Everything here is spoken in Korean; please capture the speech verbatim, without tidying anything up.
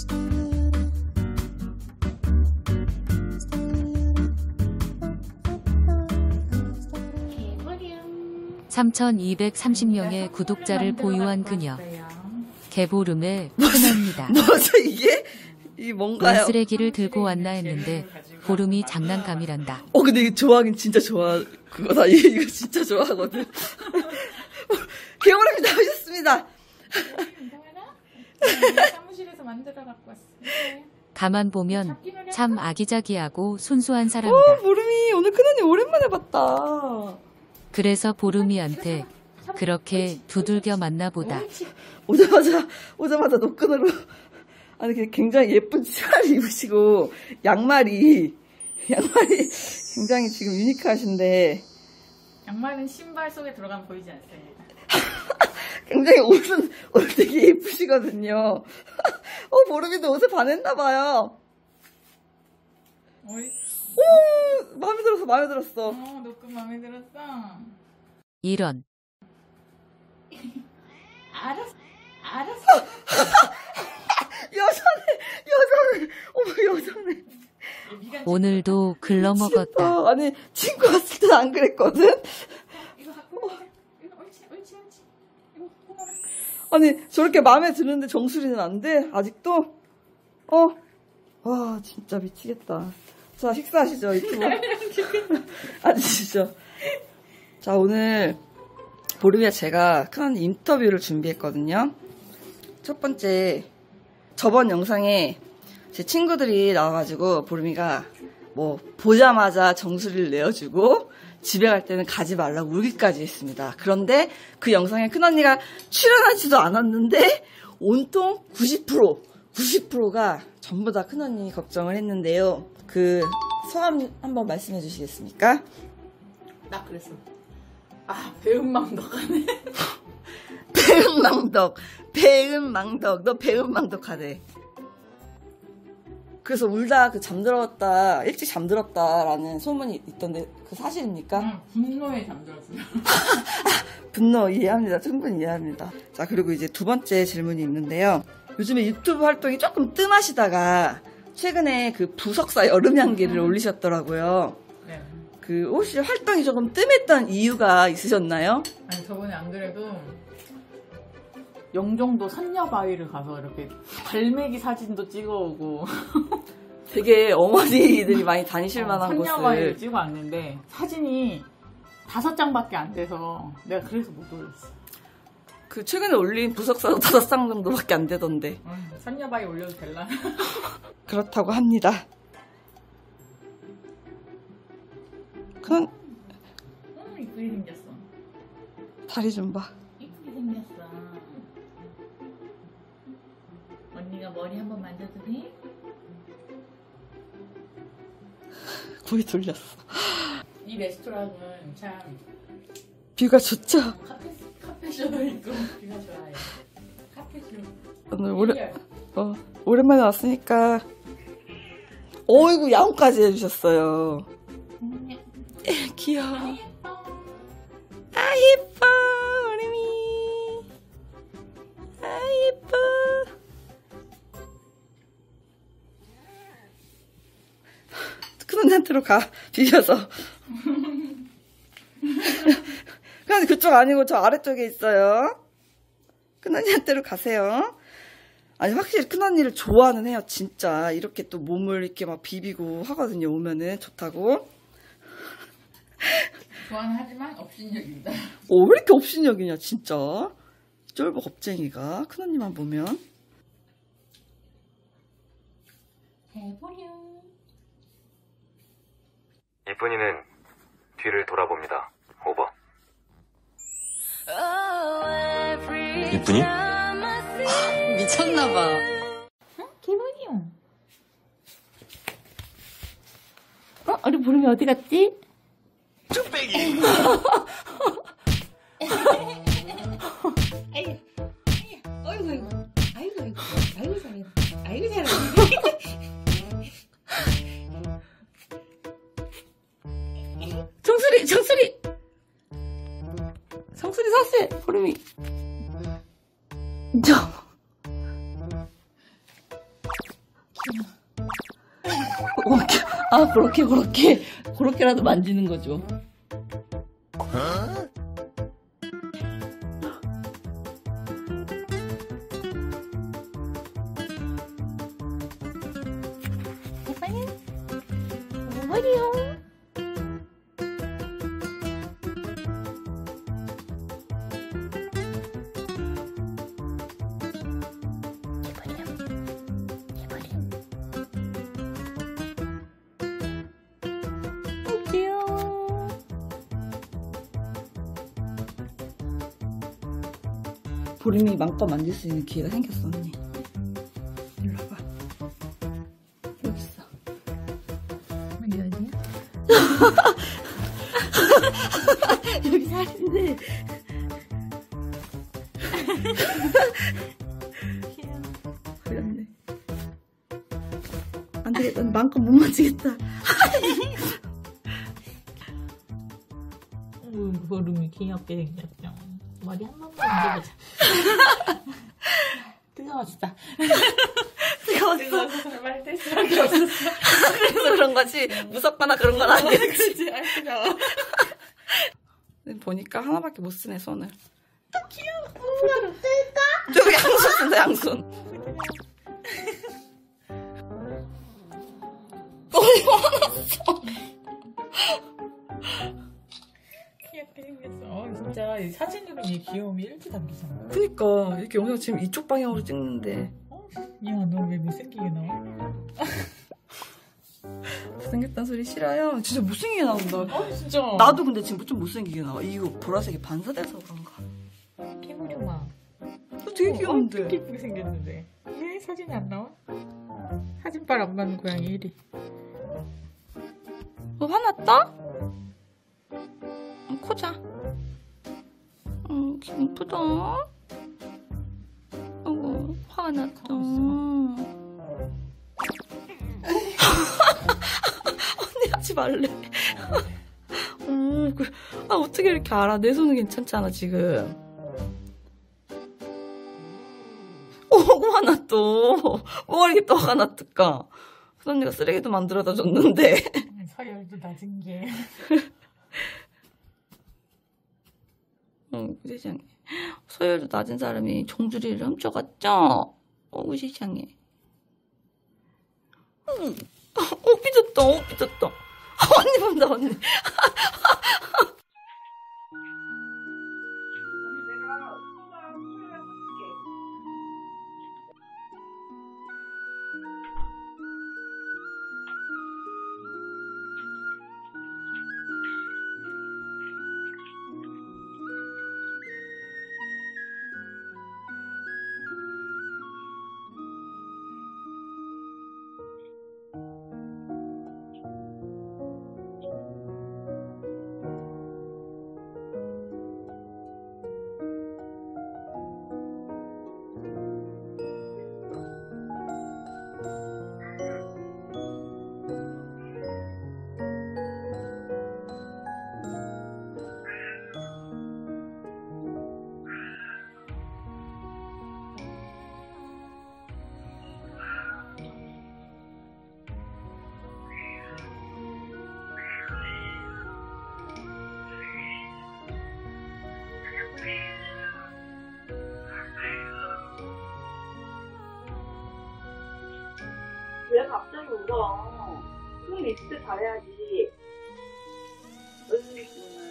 삼천이백삼십 명의 구독자를 보유한 그녀. 개보름의 큰언니다. 뭐죠 이게? 이 뭔가요? 웬 쓰레기를 들고 왔나 했는데 보름이 장난감이란다. 어 근데 이거 좋아하긴 진짜 좋아. 그거다. 이거 진짜 좋아하거든. 개보름이 나오셨습니다. 사무실에서 만들어 갖고 왔어. 가만 보면 참 아기자기하고 순수한 사람이다. 어, 보름이 오늘 큰언니 오랜만에 봤다. 그래서 보름이한테 그렇게 두들겨 맞나보다. 오자마자 오자마자 노끈으로 아니 굉장히 예쁜 치마를 입으시고 양말이 양말이 굉장히 지금 유니크하신데 양말은 신발 속에 들어가면 보이지 않습니다. 굉장히 옷은 옷 되게 예쁘시거든요. 어 보름이도 옷에 반했나봐요. 어이? 오 마음에 들었어 마음에 들었어. 어 노끈 마음에 들었어. 이런. 알았어 알았어. 여전해 여전해 어머 여전해. 오늘도 글러먹었다. 아니 친구 왔을 땐 안 그랬거든. 이거 갖고 와. 이거 옳지 옳지 옳지. 이거 고마워. 아니 저렇게 마음에 드는데 정수리는 안 돼? 아직도? 어? 와 진짜 미치겠다. 자 식사하시죠 유튜브. 앉으시죠. 자 오늘 보름이와 제가 큰 인터뷰를 준비했거든요. 첫 번째 저번 영상에 제 친구들이 나와가지고 보름이가 뭐 보자마자 정수리를 내어주고 집에 갈 때는 가지 말라고 울기까지 했습니다. 그런데 그 영상에 큰언니가 출연하지도 않았는데 온통 구십 퍼센트 구십 퍼센트가 전부 다 큰언니 걱정을 했는데요. 그 소감 한번 말씀해 주시겠습니까? 나 그랬어. 아 배은망덕하네. 배은망덕 배은망덕 너 배은망덕하네. 그래서 울다 그 잠들었다 일찍 잠들었다라는 소문이 있던데 그 사실입니까? 응, 분노에 잠들었어요. 분노 이해합니다. 충분히 이해합니다. 자 그리고 이제 두 번째 질문이 있는데요. 요즘에 유튜브 활동이 조금 뜸하시다가 최근에 그 부석사 여름향기를 음. 올리셨더라고요. 네. 그 혹시 활동이 조금 뜸했던 이유가 있으셨나요? 아니 저번에 안 그래도 영종도 선녀바위를 가서 이렇게 갈매기 사진도 찍어오고 되게 어머니들이 많이 다니실 어, 만한 선녀바위를 곳을 찍어 왔는데 사진이 다섯 장밖에 안 돼서 내가 그래서 못 올렸어. 그 최근에 올린 부석사도 다섯 장 정도밖에 안 되던데. 음, 선녀바위 올려도 될라? 그렇다고 합니다. 그냥 음, 이쁘게 생겼어. 다리 좀 봐. 이쁘게 생겼어. 언니가 머리 한번 만져도 돼? 거의 돌렸어. 이 레스토랑은 참 뷰가 좋죠? 카페, 카페쇼도 있고 뷰가 좋아요. 카페쇼. 오늘 오래, 어, 오랜만에 왔으니까 어이구 야옹까지 해주셨어요. 음, 귀여워. 아, 예뻐. 아 예뻐 오름이. 아 예뻐. 큰언니한테로 가 비벼서. 그런데 그쪽 아니고 저 아래쪽에 있어요. 큰언니한테로 가세요. 아니 확실히 큰언니를 좋아는 해요. 진짜 이렇게 또 몸을 이렇게 막 비비고 하거든요. 오면은 좋다고. 좋아는 하지만 업신여기다. 어, 왜 이렇게 업신여기냐 진짜. 쫄보 겁쟁이가 큰언니만 보면. 해보려. 이쁜이는 뒤를 돌아봅니다. 오버. 이쁜이? 미쳤나봐. 응? 개보리요. 어? 우리 보름이 어디 갔지? 쭈빼기! 아이고, 아이고, 아이고, 아이고, 아이고, 잘해. 아이고, 잘해. 정수리, 정수리! 정수리 사세, 보름이. 저. 그렇게, 아, 그렇게, 그렇게, 그렇게라도 만지는 거죠. 머리요. 귀여워. 보림이 마음껏 만질 수 있는 기회가 생겼어, 언니. 일로 와봐. 여기 있어. 여기 어디야? 여기 살인데. 그랬네. 안 되겠다. 마음껏 못 만지겠다. 음, 보름이 귀엽게 생겼죠. 머리 한 번만 만져보자. 뜨거웠어. 뜨거웠어. 말될 수밖에 없었어. 그래서 그런 거지. 무섭거나 그런 건 아니겠지. 그렇지, 알 뜨거워. 보니까 하나밖에 못 쓰네, 손을. 귀여워. 부드럽다. 저기 양손 쓴다, 양손. 어디 화났어. 귀엽게 생겼어. 어, 진짜 이 사진으로 이 귀여움이 이렇게 담기잖아. 그니까 이렇게 영상 지금 이쪽 방향으로 찍는데 어? 야, 너 왜 못생기게 나와? 못생겼다는 소리 싫어요. 진짜 못생기게 나온다. 어, 진짜. 나도 근데 지금 좀 못생기게 나와. 이거 보라색이 반사돼서 그런가. 캐물좀아. 되게 귀여운데. 되게 예쁘게 생겼는데. 왜 사진이 안 나와? 사진빨 안 맞는 고양이 일 위. 너 화났다? 응, 코자. 응, 기분 이쁘다. 아이고, 화가 났다. 언니 하지 말래. 음, 그래. 아, 어떻게 이렇게 알아? 내 손은 괜찮잖아, 지금. 어, 화나 또. 뭐 이렇게 또 화가 났을까? 그 언니가 쓰레기도 만들어다 줬는데. 서열도 낮은 게. 어, 세상에. 서열도 낮은 사람이 종주리를 훔쳐갔죠? 어구, 세상에. 응. 어, 삐졌다, 어, 삐졌다. 언니 본다, 언니. 왜 갑자기 울어? 좀 리스트 잘해야지. 무슨 리스트는?